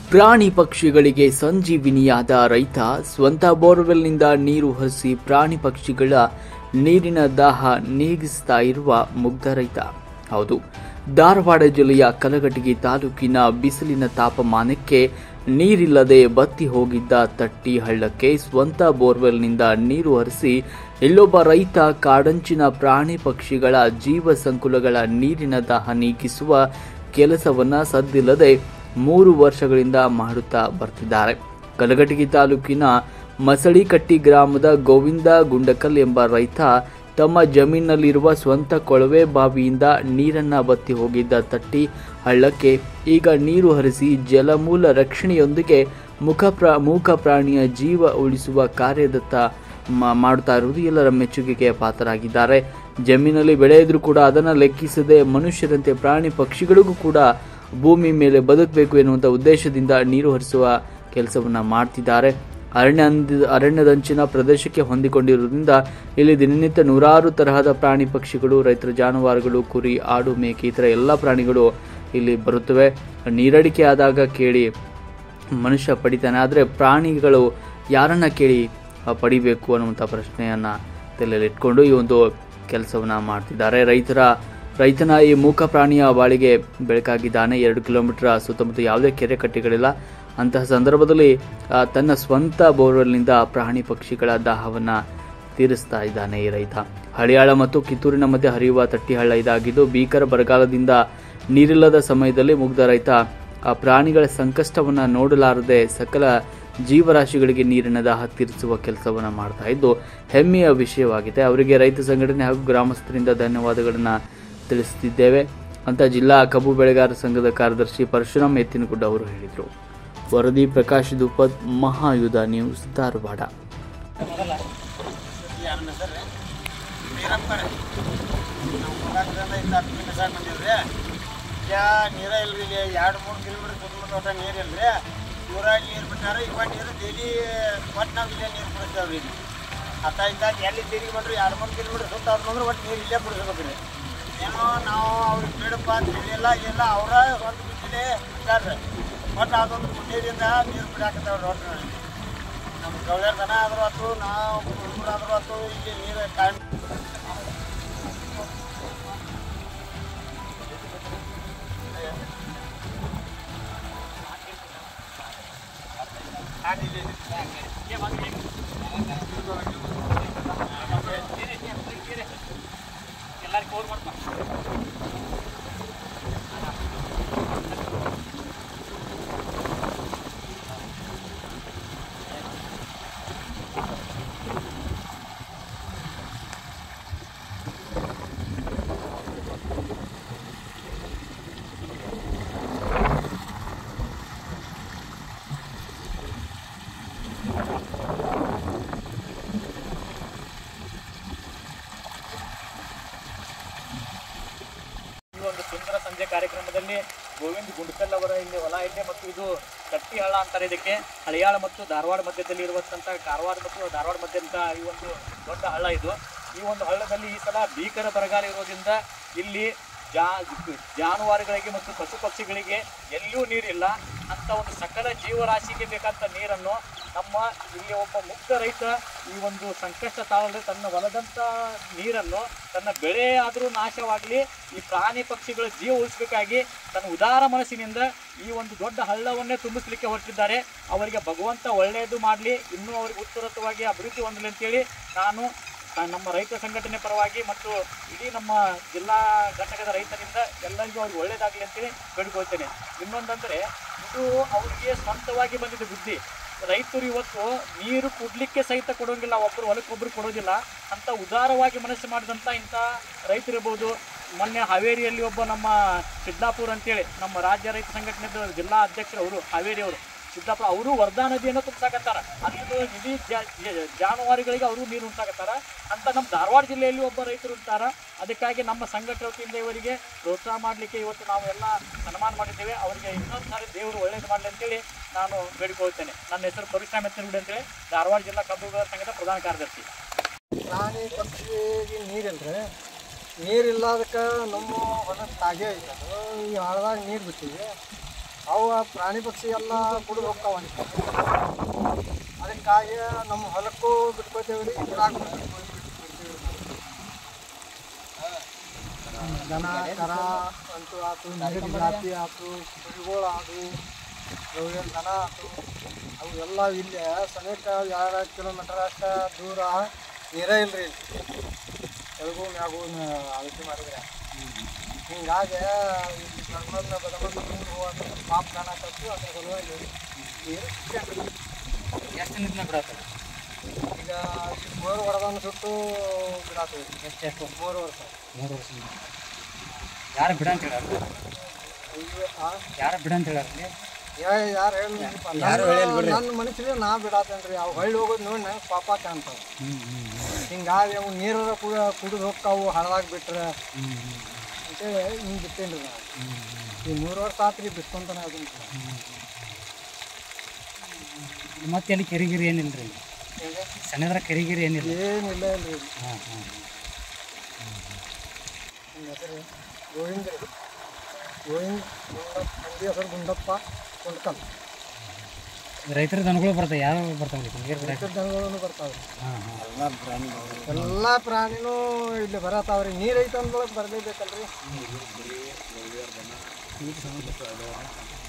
ಪ್ರಾಣಿ ಪಕ್ಷಿಗಳಿಗೆ ಸಂಜೀವಿನಿಯಾದ ರೈತ ಸ್ವಂತ ಬೋರ್ವೆಲ್ನಿಂದ ನೀರು ಹರಿಸಿ ಪ್ರಾಣಿ ಪಕ್ಷಿಗಳ ನೀರಿನ ದಾಹ ನೀಗಿಸ್ತಾ ಇರುವ ಮುಗ್ಧ ರೈತ. ಹೌದು, ಧಾರವಾಡ ಜಿಲ್ಲೆಯ ಕಲಘಟಗಿ ತಾಲೂಕಿನ ಬಿಸಿಲಿನ ತಾಪಮಾನಕ್ಕೆ ನೀರಿಲ್ಲದೆ ಬತ್ತಿ ಹೋಗಿದ್ದ ತಟ್ಟಿ ಹಳ್ಳಕ್ಕೆ ಸ್ವಂತ ಬೋರ್ವೆಲ್ನಿಂದ ನೀರು ಹರಿಸಿ ಇಲ್ಲೊಬ್ಬ ರೈತ ಕಾಡಂಚಿನ ಪ್ರಾಣಿ ಪಕ್ಷಿಗಳ ಜೀವ ಸಂಕುಲಗಳ ನೀರಿನ ದಾಹ ನೀಗಿಸುವ ಕೆಲಸವನ್ನ ಸದ್ದಿಲ್ಲದೆ 3 ವರ್ಷಗಳಿಂದ ಮಾಡುತ್ತಾ ಬರ್ತಿದ್ದಾರೆ. ಕಲಘಟಗಿ ತಾಲೂಕಿನ ಮಸಳಿಕಟ್ಟಿ ಗ್ರಾಮದ ಗೋವಿಂದ ಗುಂಡಕಲ್ ಎಂಬ ರೈತ ತಮ್ಮ ಜಮೀನಿನಲ್ಲಿರುವ ಸ್ವಂತ ಕೊಳವೆ ಬಾವಿಯಿಂದ ನೀರನ್ನ ಬತ್ತಿ ಹೋಗಿದ್ದ ತಟ್ಟಿ ಹಳ್ಳಕ್ಕೆ ಈಗ ನೀರು ಹರಿಸಿ ಜಲಮೂಲ ರಕ್ಷಣೆಯೊಂದಿಗೆ ಮೂಕ ಪ್ರಾಣಿಯ ಜೀವ ಉಳಿಸುವ ಕಾರ್ಯದತ್ತ ಮಾಡುತ್ತಾ ಇರುವುದು ಎಲ್ಲರ ಮೆಚ್ಚುಗೆಗೆ ಪಾತ್ರರಾಗಿದ್ದಾರೆ. ಜಮೀನಲ್ಲಿ ಬೆಳೆ ಇದ್ರೂ ಕೂಡ ಅದನ್ನು ಲೆಕ್ಕಿಸದೆ ಮನುಷ್ಯರಂತೆ ಪ್ರಾಣಿ ಪಕ್ಷಿಗಳಿಗೂ ಕೂಡ ಭೂಮಿ ಮೇಲೆ ಬದುಕಬೇಕು ಎನ್ನುವಂಥ ಉದ್ದೇಶದಿಂದ ನೀರು ಹರಿಸುವ ಕೆಲಸವನ್ನು ಮಾಡ್ತಿದ್ದಾರೆ. ಅರಣ್ಯದಂಚಿನ ಪ್ರದೇಶಕ್ಕೆ ಹೊಂದಿಕೊಂಡಿರುವುದರಿಂದ ಇಲ್ಲಿ ದಿನನಿತ್ಯ ನೂರಾರು ತರಹದ ಪ್ರಾಣಿ ಪಕ್ಷಿಗಳು, ರೈತರ ಜಾನುವಾರುಗಳು, ಕುರಿ, ಆಡು, ಮೇಕೆ ಈ ಥರ ಎಲ್ಲ ಪ್ರಾಣಿಗಳು ಇಲ್ಲಿ ಬರುತ್ತವೆ. ನೀರಡಿಕೆ ಆದಾಗ ಕೇಳಿ ಮನುಷ್ಯ ಪಡಿತಾನೆ, ಆದರೆ ಪ್ರಾಣಿಗಳು ಯಾರನ್ನ ಕೇಳಿ ಪಡಿಬೇಕು ಅನ್ನುವಂಥ ಪ್ರಶ್ನೆಯನ್ನು ತಲೆಯಲ್ಲಿಟ್ಕೊಂಡು ಈ ಒಂದು ಕೆಲಸವನ್ನು ಮಾಡ್ತಿದ್ದಾರೆ. ರೈತನ ಈ ಮೂಕ ಪ್ರಾಣಿಯ ಬಾಳಿಗೆ ಬೆಳಕಾಗಿದ್ದಾನೆ. 2 ಕಿಲೋಮೀಟರ್ ಸುತ್ತಮುತ್ತ ಯಾವುದೇ ಕೆರೆ ಕಟ್ಟೆಗಳಿಲ್ಲ. ಅಂತಹ ಸಂದರ್ಭದಲ್ಲಿ ತನ್ನ ಸ್ವಂತ ಬೋರ್ವೆಲ್ನಿಂದ ಪ್ರಾಣಿ ಪಕ್ಷಿಗಳ ದಾಹವನ್ನು ತೀರಿಸ್ತಾ ಇದ್ದಾನೆ ಈ ರೈತ. ಹಳಿಯಾಳ ಮತ್ತು ಕಿತ್ತೂರಿನ ಮಧ್ಯೆ ಹರಿಯುವ ತಟ್ಟಿಹಳ್ಳ ಇದಾಗಿದ್ದು, ಭೀಕರ ಬರಗಾಲದಿಂದ ನೀರಿಲ್ಲದ ಸಮಯದಲ್ಲಿ ಮುಗ್ಧ ರೈತ ಆ ಪ್ರಾಣಿಗಳ ಸಂಕಷ್ಟವನ್ನು ನೋಡಲಾರದೆ ಸಕಲ ಜೀವರಾಶಿಗಳಿಗೆ ನೀರಿನ ದಾಹ ತೀರಿಸುವ ಕೆಲಸವನ್ನು ಮಾಡ್ತಾ ಇದ್ದು ಹೆಮ್ಮೆಯ ವಿಷಯವಾಗಿದೆ. ಅವರಿಗೆ ರೈತ ಸಂಘಟನೆ ಹಾಗೂ ಗ್ರಾಮಸ್ಥರಿಂದ ಧನ್ಯವಾದಗಳನ್ನು ತಿಳಿಸುತ್ತಿದ್ದೇವೆ ಅಂತ ಜಿಲ್ಲಾ ಕಬ್ಬು ಬೆಳೆಗಾರರ ಸಂಘದ ಕಾರ್ಯದರ್ಶಿ ಪರಶುರಾಮ್ ಎತ್ತಿನಗುಡ್ಡ ಅವರು ಹೇಳಿದರು. ವರದಿ ಪ್ರಕಾಶ್ ದುಪ್ಪದ್, ಮಹಾಯುಧ ನ್ಯೂಸ್, ಧಾರವಾಡ. ನೀರ ಇಲ್ರಿ, 2-3 ಕಿಲೋಮೀಟರ್ ಸುತ್ತಮುತ್ತ ಒಟ್ಟ ನೀರು ಇಲ್ರಿ. ಊರಾಗಿ ನೀರು ಬಿಟ್ಟಾರೆ. ಇವಾಗ ನೀರು ಡೈಲಿ ಒಟ್ಟು ನಾವು ಇಲ್ಲೇ ನೀರು ಬಿಡಿಸ್ತೇವೆ ರೀ. ಎಲ್ಲಿ ತಿರುಗಿ ಬಂದ್ರೆ 2-3 ಕಿಲೋಮೀಟರ್ ಸುತ್ತ ಅಂದ್ರೆ ಒಟ್ಟು ನೀರು ಇಲ್ಲೇ ಬಿಡಿಸ್ಬೇಕು ರೀ. ಏನೋ ನಾವು ಅವ್ರಿಗೆ ಬೇಡಪ್ಪ ಅಂತ ಹೇಳಿಲ್ಲ, ಇಲ್ಲ ಅವರ ಒಂದು ಬಿಸಿಲೇ ಬಿಟ್ಟಾರ್ರಿ. ಒಟ್ಟು ಅದೊಂದು ನೀರಿಂದ ನೀರು ಬಿಡಾಕತ್ತವ್ರಿ. ಒಟ್ಟು ನಮ್ಮ ಗೌಳ್ಯಾರ ದನ ಆದರೂ ಆಯ್ತು, ನಾವು ಹುಡುಗರು ಆದರೂ ಆಯ್ತು, ಇಲ್ಲಿ ನೀರು ಟೈಮ್ ಸುಂದರ ಸಂಜೆ ಕಾರ್ಯಕ್ರಮದಲ್ಲಿ ಗೋವಿಂದ ಗುಂಡಕಲ್ ಅವರ ಇಲ್ಲಿ ಹೊಲ ಇದೆ ಮತ್ತು ಇದು ತಟ್ಟಿ ಹಳ್ಳ ಅಂತಾರೆ. ಇದಕ್ಕೆ ಹಳಿಯಾಳ ಮತ್ತು ಧಾರವಾಡ ಮಧ್ಯದಲ್ಲಿ ಇರುವಂಥ ಕಾರವಾರ ಮತ್ತು ಧಾರವಾಡ ಮಧ್ಯಂತ ಈ ಒಂದು ದೊಡ್ಡ ಹಳ್ಳ ಇದು. ಈ ಒಂದು ಹಳ್ಳದಲ್ಲಿ ಈ ಸಲ ಭೀಕರ ಬರಗಾಲ ಇರೋದ್ರಿಂದ ಇಲ್ಲಿ ಜಾನುವಾರುಗಳಿಗೆ ಮತ್ತು ಪಶು ಪಕ್ಷಿಗಳಿಗೆ ಎಲ್ಲಿಯೂ ನೀರಿಲ್ಲ. ಅಂತ ಒಂದು ಸಕಲ ಜೀವರಾಶಿಗೆ ಬೇಕಾದ ನೀರನ್ನು ನಮ್ಮ ಇಲ್ಲಿ ಒಬ್ಬ ಮುಗ್ಧ ರೈತ ಈ ಒಂದು ಸಂಕಷ್ಟ ತಾಳದೆ ತನ್ನ ಹೊಲದಂಥ ನೀರನ್ನು ತನ್ನ ಬೆಳೆ ಆದರೂ ನಾಶವಾಗಲಿ, ಈ ಪ್ರಾಣಿ ಪಕ್ಷಿಗಳ ಜೀವ ಉಳಿಸಬೇಕಾಗಿ ತನ್ನ ಉದಾರ ಮನಸ್ಸಿನಿಂದ ಈ ಒಂದು ದೊಡ್ಡ ಹಳ್ಳವನ್ನೇ ತುಂಬಿಸಲಿಕ್ಕೆ ಹೊರಟಿದ್ದಾರೆ. ಅವರಿಗೆ ಭಗವಂತ ಒಳ್ಳೆಯದು ಮಾಡಲಿ, ಇನ್ನೂ ಅವರಿಗೆ ಉತ್ತರವಾಗಿ ಅಭಿವೃದ್ಧಿ ಹೊಂದಲಿ ಅಂತೇಳಿ ನಾನು ನಮ್ಮ ರೈತ ಸಂಘಟನೆ ಪರವಾಗಿ ಮತ್ತು ಇಡೀ ನಮ್ಮ ಜಿಲ್ಲಾ ಘಟಕದ ರೈತರಿಂದ ಎಲ್ಲರಿಗೂ ಅವ್ರಿಗೆ ಒಳ್ಳೆಯದಾಗಲಿ ಅಂತೇಳಿ ಬೇಡ್ಕೊಳ್ತೇನೆ. ಇನ್ನೊಂದಂದರೆ ಇದು ಅವರಿಗೆ ಸ್ವಂತವಾಗಿ ಬಂದಿದೆ ಬುದ್ಧಿ. ರೈತರು ಇವತ್ತು ನೀರು ಕುಡ್ಲಿಕ್ಕೆ ಸಹಿತ ಕೊಡೋಂಗಿಲ್ಲ, ಒಬ್ಬರು ಹೊಲಕ್ಕೊಬ್ಬರು ಕೊಡೋದಿಲ್ಲ. ಅಂತ ಉದಾರವಾಗಿ ಮನಸ್ಸು ಮಾಡಿದಂಥ ಇಂಥ ರೈತರಿರ್ಬೋದು. ಮೊನ್ನೆ ಹಾವೇರಿಯಲ್ಲಿ ಒಬ್ಬ ನಮ್ಮ ಸಿದ್ದಾಪುರ ಅಂತೇಳಿ ನಮ್ಮ ರಾಜ್ಯ ರೈತ ಸಂಘಟನೆದ ಜಿಲ್ಲಾ ಅಧ್ಯಕ್ಷರು ಅವರು, ಹಾವೇರಿಯವರು ಸಿದ್ದಾಪುರ, ಅವರು ವರ್ಧಾ ನದಿಯನ್ನು ತುಂಬಿಸಾಕತ್ತಾರ. ಅದು ಇಡೀ ಜಾನುವಾರುಗಳಿಗೆ ಅವರು ನೀರು ಉಂಟಾಕತ್ತಾರ. ಅಂತ ನಮ್ಮ ಧಾರವಾಡ ಜಿಲ್ಲೆಯಲ್ಲಿ ಒಬ್ಬ ರೈತರು ಇರ್ತಾರೆ. ಅದಕ್ಕಾಗಿ ನಮ್ಮ ಸಂಘಟನೆ ವತಿಯಿಂದ ಇವರಿಗೆ ಪ್ರೋತ್ಸಾಹ ಮಾಡಲಿಕ್ಕೆ ಇವತ್ತು ನಾವು ಎಲ್ಲ ಸನ್ಮಾನ ಮಾಡಿದ್ದೇವೆ. ಅವರಿಗೆ ಇನ್ನೊಂದು ಸಾರಿ ದೇವರು ಒಳ್ಳೇದು ಮಾಡಲಿ ಅಂತೇಳಿ ನಾನು ಬೇಡಿಕೊಳ್ತೇನೆ. ನನ್ನ ಹೆಸರು ಪರಶುರಾಮ್ ಎತ್ತಿನಗುಡ್ಡ ಅಂತೇಳಿ, ಧಾರವಾಡ ಜಿಲ್ಲಾ ಕಬ್ಬು ಬೆಳೆಗಾರರ ಸಂಘದ ಪ್ರಧಾನ ಕಾರ್ಯದರ್ಶಿ. ಪ್ರಾಣಿ ಪಕ್ಷಿಗೆ ನೀರಿಲ್ರಿ, ನೀರಿಲ್ಲದಕ್ಕೆ ನಮ್ಮ ಹೊಲದ ತಾಗೆ ಐತೆ. ಈ ಹಳದಾಗ ನೀರು ಬಿಟ್ಟಿವಿ, ಅವು ಪ್ರಾಣಿ ಪಕ್ಷಿ ಎಲ್ಲ ಕುಡಿದು ಹೋಗ್ತಾವ ಅದಕ್ಕಾಗಿ ನಮ್ಮ ಹೊಲಕ್ಕೂ ಬಿಟ್ಕೋತೇವೆ ರೀ ಗಿಡಾಕ್ ಬಿಡ್ತೀವಿ. ದನ ಕರ ಅಂತೂ ಆಯ್ತು, ನೀರಿನ ಜಾತಿ ಆಯ್ತು, ಕುರಿಗಳು ಆದವು, ಅವೇನು ದನ ಆಯ್ತು, ಅವು ಎಲ್ಲ ಇಲ್ಲೇ ಸನೇಕ 2 ಕಿಲೋಮೀಟರ್ ಅಷ್ಟು ದೂರ ನೀರೇ ಇಲ್ರಿ. ತೆಳಗು ಮ್ಯಾಗು ಆಲೋಚನೆ ಮಾಡಿದ್ರೆ ಹಿಂಗಾಗಿ ಇಲ್ಲಿ ಬಡಮಂದ ನೀರು ಹೋಗೋದು ಪಾಪ ಕಾಣಕತ್ತು. ಅದ್ರ ಸಲುವಾಗಿ ನೀರು ಎಷ್ಟು ನಿಂತ ಬಿಡತ್ತಲ್ಲ ಈಗ 3 ಹೊಡೆದನ್ನು ಸುಟ್ಟು ಬಿಡಾತೀವಿ. ಎಷ್ಟು 3 ವರ್ಷ 3 ವರ್ಷ ಯಾರು ಬಿಡ ಅಂತ ಹೇಳಾರ? ಯಾರು ಬಿಡ ಅಂತ ಹೇಳಾರ? ಯಾರು ಹೇಳಿಲ್ಪ ನನ್ನ ಮನುಷ್ಯರೇ ನಾ ಬಿಡಾತೇನೆ ರೀ. ಅವು ಹೊಳ್ಳಿ ಹೋಗೋದು ನೋಡಿ ನಂಗೆ ಪಾಪ ಕಾಣ್ತಾವೆ. ಹಿಂಗಾಗಿ ಅವು ನೀರಾರ ಕುಡಿದು ಹೋಗ್ತಾವು ಹಳದಾಗ ಬಿಟ್ರೆ ಅಂತೇಳಿ ಹಿಂಗೆ ಬಿಟ್ಟೇನಿ ರೀ ನಾವು. ಈ 3 ವರ್ಷ ಆತ್ರಿ ಬಿಟ್ಕೊಂತಾನೆ ಅದನ್ನ. ಮತ್ತೆ ಅಲ್ಲಿ ಕೆರಿಗಿರಿ ಏನಿಲ್ಲ ರೀ? ಸಣ್ಣದ್ರ ಕೆರಿಗಿರಿ ಏನಿಲ್ಲ? ಏನಿಲ್ಲ ಇಲ್ರಿ. ನನ್ನ ಹೆಸರು ಗೋವಿಂದ ರೀ. ಮಂದಿ ಹೆಸರು ಗುಂಡಪ್ಪ ಕೊಂಡ್ಕಲ್. ರೈತರ ದನಗಳು ಬರ್ತಾವೆ? ಯಾವ ಬರ್ತಾವೆ ನೀರು? ರೈತರ ದನಗಳು ಬರ್ತಾವೆ. ಎಲ್ಲ ಪ್ರಾಣಿನೂ ಇಲ್ಲಿ ಬರತಾವ್ರಿ. ನೀರು ಐತೆ ಅಂದ್ರೊಳಗೆ ಬರಲೇಬೇಕಲ್ರಿ.